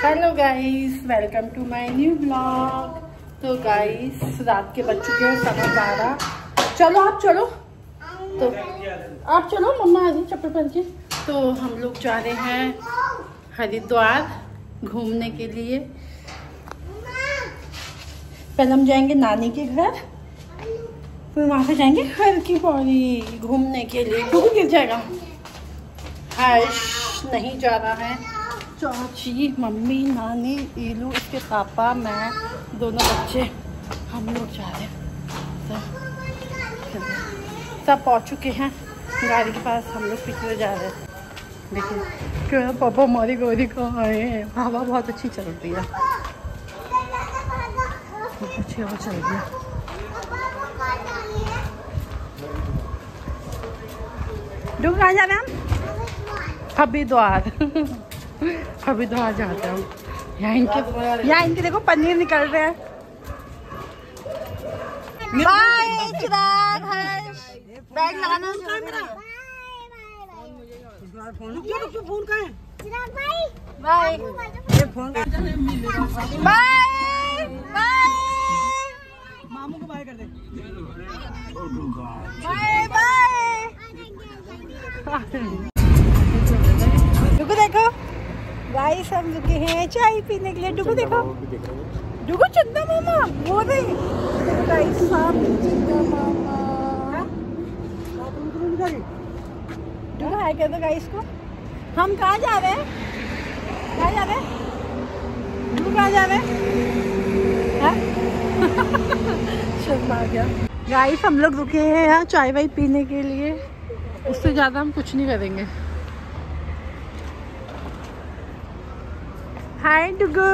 Hello guys, welcome to my new blog. तो guys रात के बज चुके हैं 12:15। चलो आप चलो, तो आप चलो, मम्मा आ रही चप्पल पहन के। तो हम लोग जा रहे हैं हरिद्वार घूमने के लिए। पहले हम जाएंगे नानी के घर, फिर वहाँ से जाएंगे हर की पौड़ी घूमने के लिए। क्योंकि गिर जाएगा। हर्ष नहीं जा रहा है, चाची, मम्मी, नानी, ईलू, इसके पापा, मैं, दोनों बच्चे, हम लोग जा रहे हैं। सब पहुंच चुके हैं गाड़ी के पास। हम लोग पिछले जा रहे हैं। देखिए क्यों पापा हमारी गाड़ी कहाँ आए हैं। हवा बहुत अच्छी चल रही है, बहुत अच्छी हवा चल रही है। डूब कहाँ जा रहे हैं हम? हरिद्वार। हरिद्वार जाते हैं हम। यहाँ इनके देखो पनीर निकल रहे हैं। बाय चिराग, हर्ष, बैग लगाना। फोन कहाँ है? बाय बाय बाय, मामू को बाय कर दे। Bye bye. डुगु देखो गाइस, हम रुके हैं चाय पीने के लिए। डुगु देखो, डुगु चंदा मामा वो नहीं गाइस, सामने चंदा मामा। डुगु हाय कर दो गाइस को। हम कहाँ जा रहे हैं? कहाँ जा रहे हैं? डुगु कहाँ जा रहे हैं? शर्मा आ गया। गाइस हम लोग रुके हैं यहाँ चाय वाय पीने के लिए। उससे ज़्यादा हम कुछ नहीं करेंगे। हाय डुगु,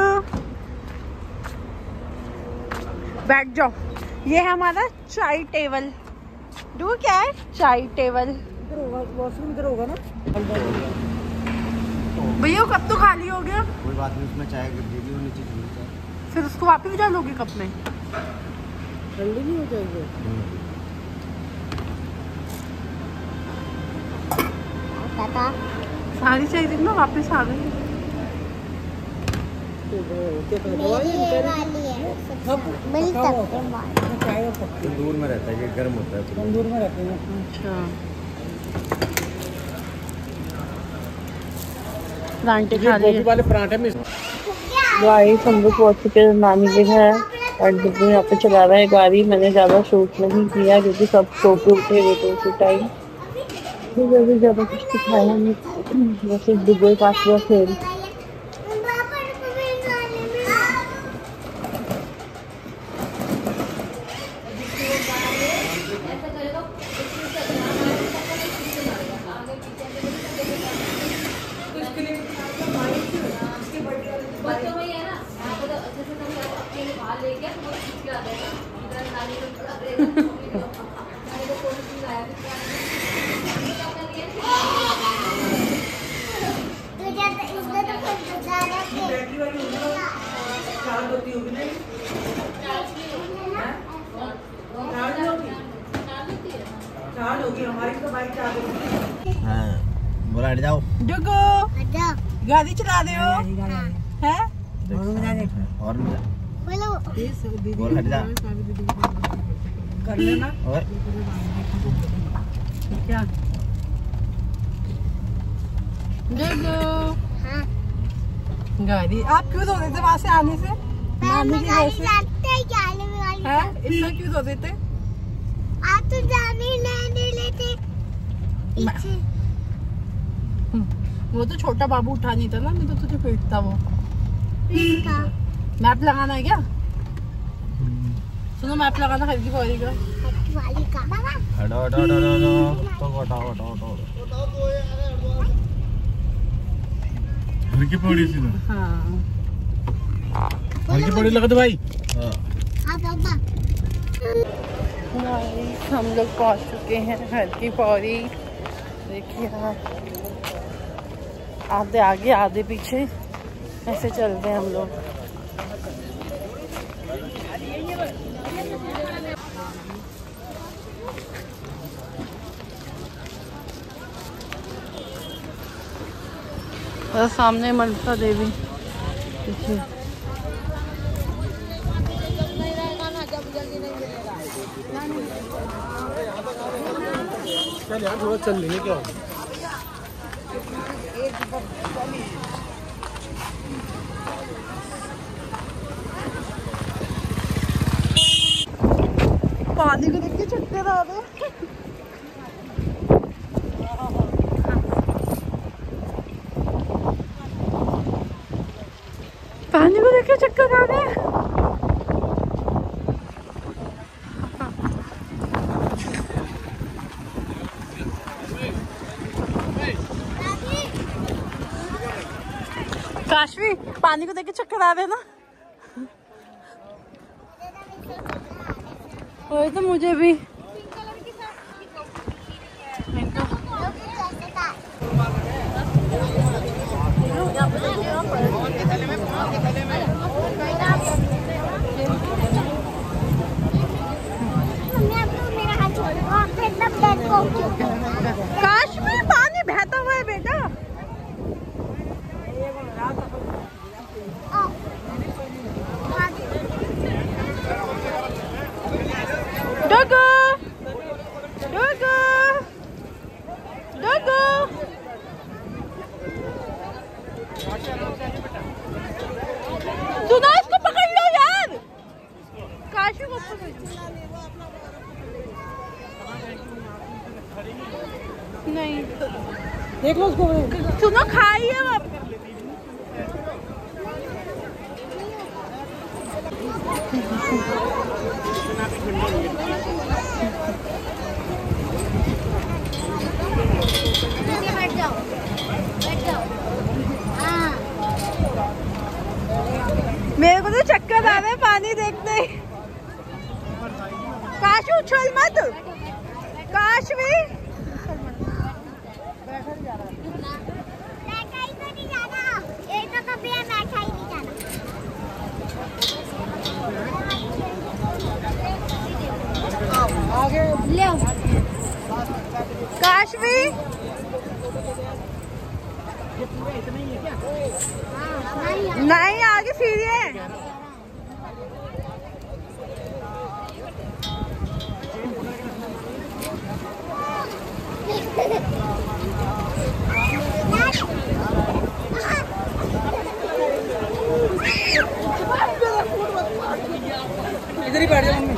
बैठ जाओ। ये है हमारा चाय टेबल। डुगु क्या है? चाय टेबल। वॉशरूम इधर होगा ना भैया? कब तो खाली हो गया। कोई बात नहीं, उसमें चाय गिर नीचे चाय। फिर उसको वापस डालोगे कप में? ठंडी नहीं हो जाएगी? सारी चाहिए थी ना, वापस आ गई। तंदूर में रहता है, ये गर्म होता है। तंदूर में रहते हैं। अच्छा, परांठे खा लिए वाले परांठे में। गाइस हम लोग पहुंच चुके हैं नानी के घर और डुगु यहाँ पे चला रहा है गाड़ी। मैंने ज़्यादा शूट नहीं किया क्योंकि सब सो के उठे हुए थे उसी टाइम, तो ज़्यादा कुछ दिखाया नहीं। वैसे डुगु के पास हुआ खेल। बोला हट जाओ। डुगु गाड़ी चला रहे हो? हैं? और बोल हट जा। कर लेना। और क्या डुगु? हाँ। गाड़ी आप क्यों धो देते वहाँ से आने से? नानी की वजह से। इतना क्यों धो देते? आप तो जाने नहीं लेते। वो तो छोटा बाबू उठा नहीं था ना, नहीं तो तुझे पीटता वो। मैप लगाना है क्या? सुनो, मैप लगाना हल्की पौड़ी का। हटो हटो हटो हटो। हल्की पौड़ी सी ना। हाँ हल्की पौड़ी लगा दो भाई। हम लोग पहुंच चुके हैं हल्की पौड़ी। देखिए आधे आगे आधे पीछे ऐसे चल रहे हैं हम लोग। और सामने मनसा देवी। चल यार थोड़ा चल लेंगे क्या पानी को देख के चक्कर आ रहे। पानी को देख के चक्कर आ रहे। काशवी पानी को देख के चक्कर आ रहे ना। वही तो मुझे भी। काश्मीर पानी बहता हुआ है बेटा। डोगो डोगो डोगो सुना इसको पकड़ लो यार। काशी को पकड़ नहीं देख लो उसको। सुनो खाइए आप। बैठ जाओ बैठ जाओ। हाँ मेरे को तो चक्कर आ रहे हैं पानी देखते ही। काशू उछल मत। काशवी बैठा ही तो नहीं जाना। एक तो कभी बैठा ही नहीं जाना। आगे ले काशवी नहीं आगे सीढ़ी है। इधर ही बैठ जाओ।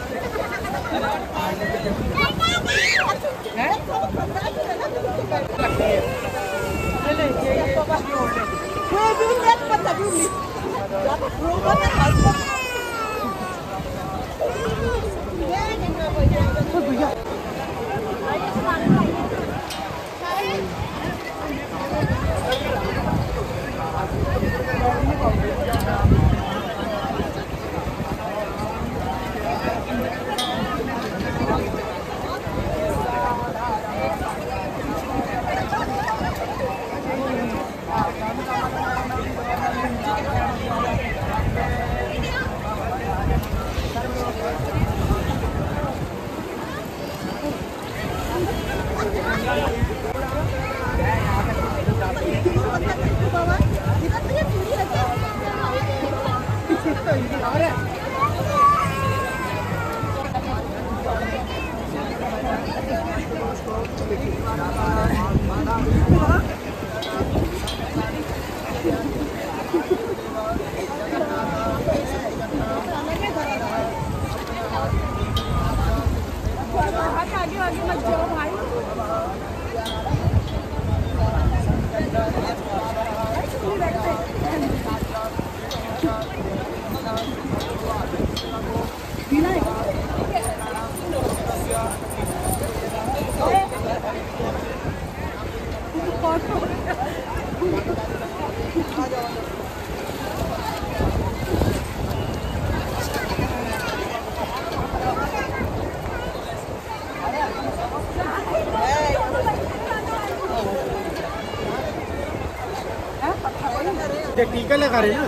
टीका लगा रहे ना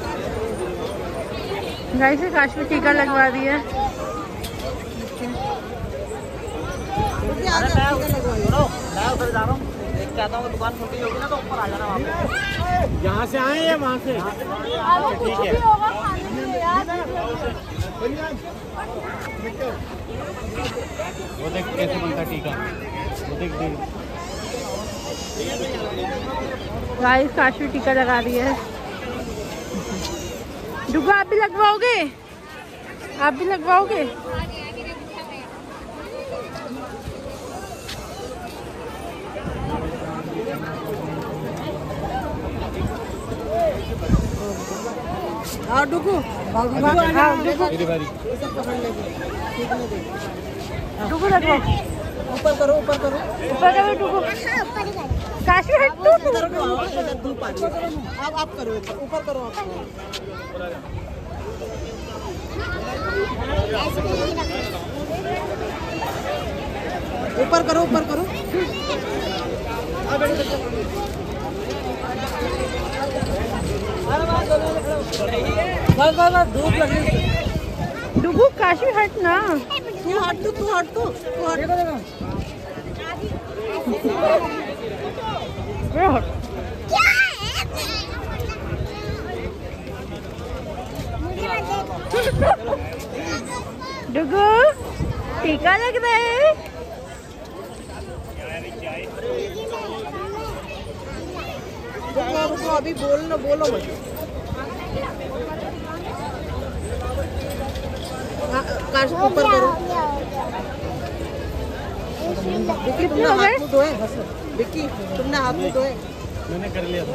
गाइस से काश में टीका लगवा दिया। उधर जा रहा हूँ। कहता हूँ दुकान खुल गई होगी ना तो ऊपर आ जाना वहाँ पे। यहाँ से आए या वहाँ से? ठीक है। वो देख कैसे बनता टीका, वो देख देख। गाइस काशी टीका लगा रही है। डुगू आप भी लगवाओगे? आप भी लगवाओगे? हाँ डुगू, डुगू लगवाओ। ऊपर करो, ऊपर करो, ऊपर करो डुगू। काशी हट तू। आप करो ऊपर करो आप। ऊपर करो ऊपर करो। धूप लगी। डुगू काशी हट ना। तू हट तू हट तू हट। डुगू टीका लग रहा है। रुको अभी बोलो मत। काश ऊपर करो। विक्की तुमने हाथ मुँह धोए? विक्की तुमने हाथ मुँह धोए? मैंने कर लिया था।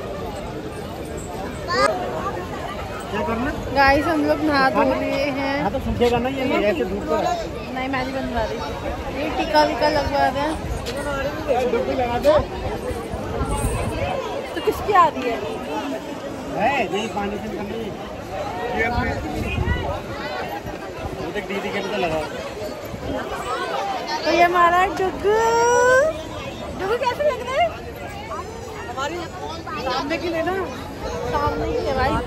क्या करना? गाइस हम लोग नहा धो रहे हैं। हाँ तो सूखेगा ना ये ऐसे धूप पर। नहीं मैं नहीं बनवा रही। ये टीका विका लगवा रहे हैं। डुबकी लगा दो। तो किसकी आ रही है? यही पानी से निकलनी। देख दीदी के भी तो लगा। तो ये हमारा डुगू। डुगू कैसे लग रहा है? हमारी सामने की लेना। सामने की है भाई।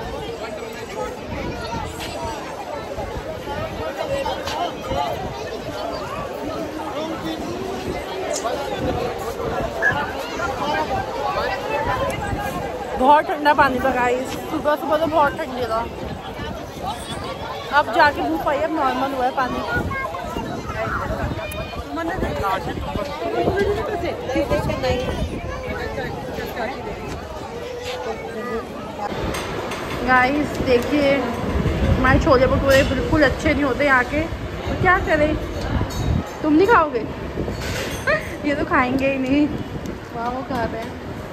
बहुत ठंडा पानी था गाइस। सुबह सुबह तो बहुत ठंडी था। अब जाके धूप आई, अब नॉर्मल हुआ है पानी। गाइस देखिए हमारे छोले भटूरे बिल्कुल अच्छे नहीं होते यहाँ के, तो क्या करें। तुम नहीं खाओगे? ये तो खाएंगे ही नहीं। वाह वो खा रहे हैं।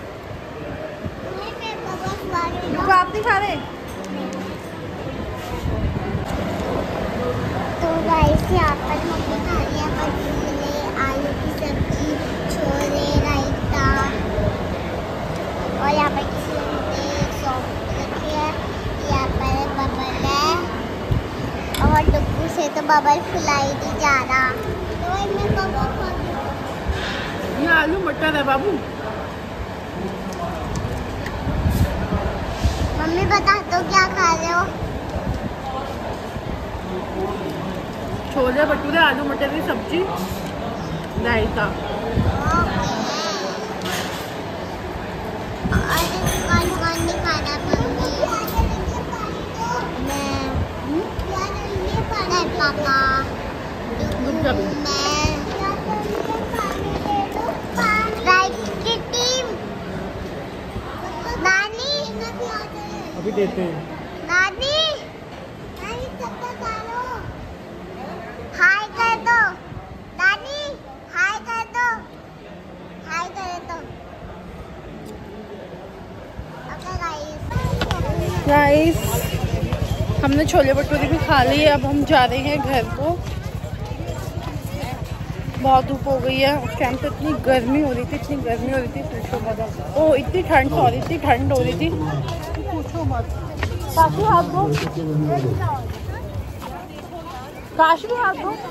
आप नहीं खा रहे? तो गाइस यहाँ पर मम्मी खा रही है भटूरे, आलू की सब्जी, छोले, रायता और यहाँ पर किसी ने सौंफ रखी है। यहाँ पर बबल है और डुगू से तो बबल फुलाई नहीं जा रहा, तो मैं बबल खा रही हूँ। ये आलू मटर है बाबू। मम्मी बता दो क्या खा रहे हो? छोले भटूरे, आलू मटर की सब्जी, रायता। कौन नहीं खाना मम्मी? मैं पापा नानी अभी देते हैं। नानी हाय कर दो। नानी हाय कर दो। हाय कर दो। गाइस हमने छोले भटूरे भी खा लिए। अब हम जा रहे हैं घर को। बहुत धूप हो गई है। उस टाइम तो इतनी गर्मी हो रही थी, इतनी गर्मी हो रही थी पूछो मत। ओ इतनी ठंड, सॉरी इतनी ठंड हो रही थी पूछो मत। काशी हाथ दो, काशी भी हाथ दो।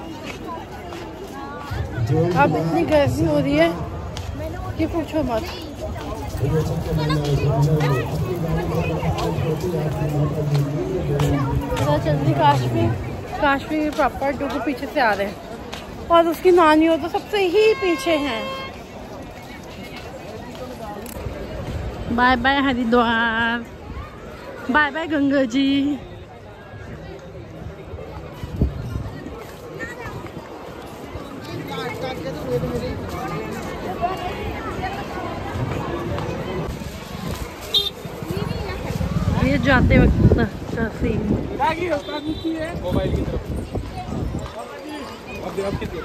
अब इतनी गर्मी हो रही है कि पूछो मत। जल्दी काश्मीर पापा डुगू पीछे से आ रहे हैं और उसकी नानी हो तो सबसे ही पीछे हैं। Bye bye Haridwar, bye bye Ganga ji. ये जाते वक्त अच्छा सीन। मोबाइल की तरफ अब कितनी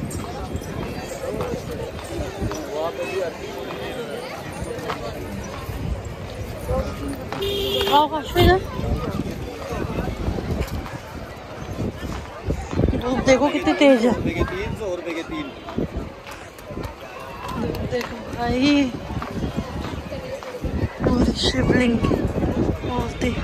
धूप देखो कितनी तेज है। 300 रुपए के 3। देखो भाई पूरी शिवलिंग की मूर्ति।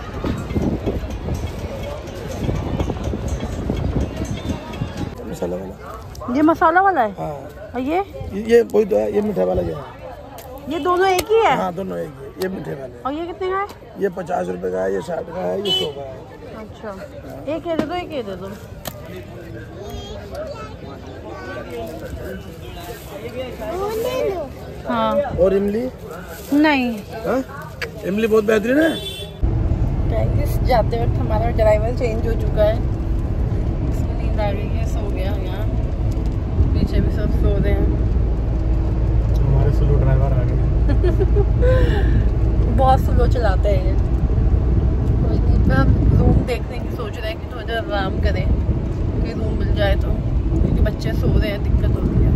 मसाला वाला, ये मसाला वाला है। हाँ और ये कोई तो है, ये मीठे वाला जो है। ये दोनों एक ही है। हाँ दोनों एक ही है, ये मीठे वाले। और ये कितने का है? ये 50 रुपए का है, ये 60 का है, ये 100 का है। अच्छा एक ये दे दो, एक ये दे दो। हाँ और इमली? नहीं। हाँ इमली बहुत बेहतरीन है। गाइस जाते वक्त हमारा ड्राइवर चेंज हो चुका है। इसको नींद आ रही है, सो गया। यहाँ पीछे भी सब सो रहे हैं। हमारे स्लो ड्राइवर आ गए। बहुत स्लो चलाते हैं ये। कोई नहीं, पर हम रूम देखने की सोच रहे हैं कि थोड़ा देर आराम करें, कि रूम मिल जाए तो, क्योंकि बच्चे सो रहे हैं, दिक्कत हो रही है।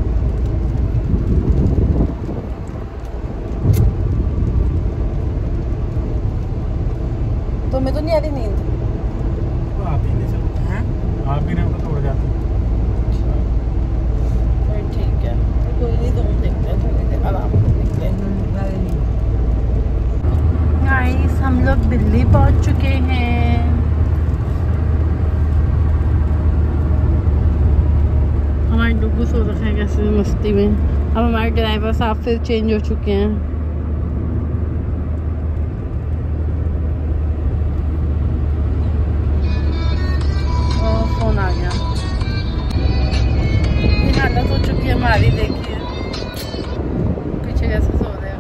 तो मैं तो नहीं आ रही नींद। आप ही नहीं चलते हैं, आप ही नहीं तो उड़ जाते। ठीक है, कोई नहीं, रूम देखते हैं, थोड़ी देर आराम कर देखते हैं। गाइस हम लोग दिल्ली पहुंच चुके हैं। हमारे डुगू सो रखे हैं कैसे मस्ती में। अब हमारे ड्राइवर साहब फिर चेंज हो चुके हैं। फोन आ गया। ये हालत हो चुकी है हमारी, देखिए पीछे कैसे सो रहे हैं।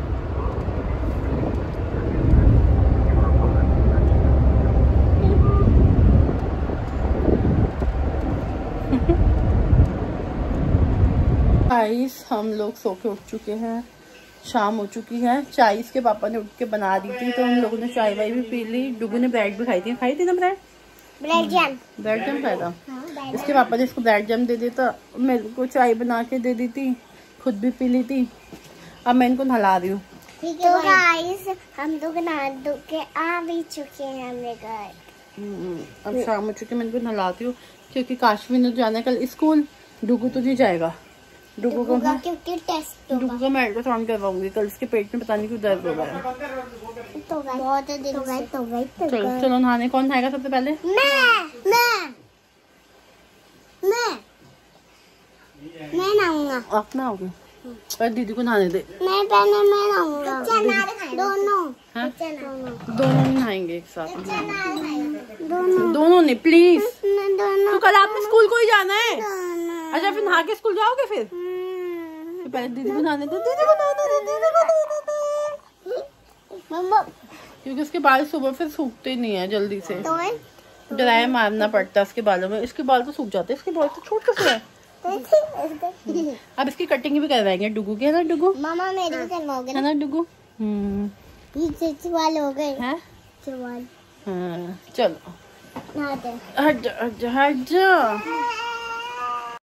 गाइस हम लोग सो के उठ चुके हैं, शाम हो चुकी है। चाय इसके पापा ने उठ के बना दी थी, तो हम लोगों ने चाय वाय भी पी ली। डुगू ने ब्रेड भी खाई थी ना bread? Bread jam. Bread jam खाया था। इसके पापा ने इसको ब्रेड जैम दे दिया था, मेरे को चाय बना के दे दी थी, खुद भी पी ली थी। अब मैं इनको नहला रही हूँ। तो गाइस हम लोग नहा धो के आ भी चुके हैं अपने घर। अब शाम हो चुकी है, मैं इनको नहलाती हूँ, क्योंकि काशवी ने जाना है कल स्कूल। डुगू तो नहीं जाएगा। डुगू को क्योंकि टेस्ट होगा। डुगू को मैं अल्ट्रासाउंड करवाऊंगी कल, इसके पेट में पता नहीं क्यों दर्द हो रहा है। तो बहुत दिन से। चलो चलो नहाने। कौन नहाएगा सबसे पहले? मैं नहाऊंगा। आप नहाओगे? पर दीदी को नहाने दे। मैं नहाऊंगा। दोनों दोनों नहाएंगे एक साथ। दोनों नहीं प्लीज। तो कल आपने स्कूल को ही जाना है। अच्छा फिर नहा के स्कूल जाओगे फिर? तो पहले दीदी को नहाने दो, दीदी को नहाने दो। मम्मा क्योंकि उसके बाल सुबह फिर सूखते नहीं है जल्दी से, ड्राई मारना पड़ता है उसके बालों में। इसके बाल तो सूख जाते हैं, इसके बाल तो छोटे से है। अब इसकी कटिंग भी करवाएंगे डुगू के, है ना डुगू? मामा मेरी भी करवाओगे है ना डुगू? ये वाल हो गए हैं? चवाल। हाँ चलो नहाते हट जा हट जा हट जा।